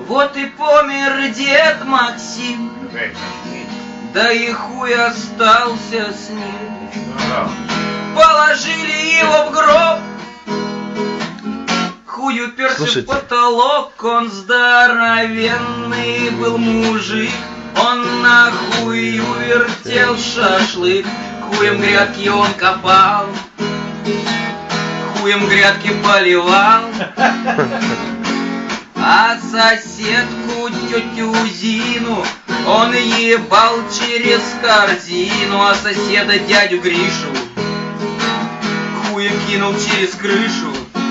Вот и помер дед Максим, да и хуй остался с ним. Положили его в гроб, хуй уперся в потолок. Он здоровенный был мужик, он на хуй увертел шашлык. Хуем грядки он копал, хуем грядки поливал. А соседку тетю Зину он ебал через корзину. А соседа дядю Гришу хуем кинул через крышу.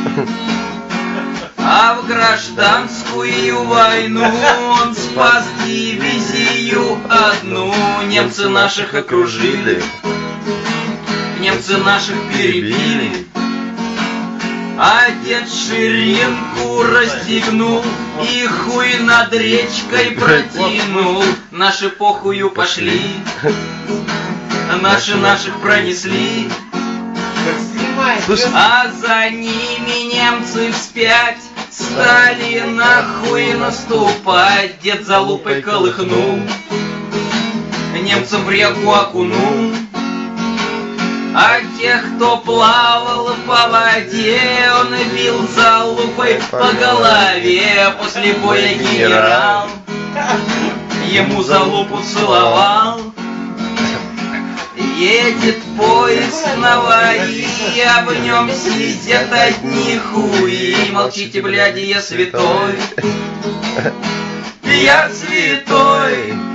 А в гражданскую войну он спас дивизию одну. Немцы наших окружили, немцы наших перебили. А дед ширинку расстегнул и хуй над речкой протянул. Наши похую пошли, наши наших пронесли. А за ними немцы вспять стали нахуй наступать. Дед залупой колыхнул, немцам в реку окунул. А тех, кто плавал по воде, он бил залупой по голове. После боя генерал ему залупу целовал. Едет поезд на ВАИ, а в нем сидят одни хуи. Молчите, бляди, я святой, я святой.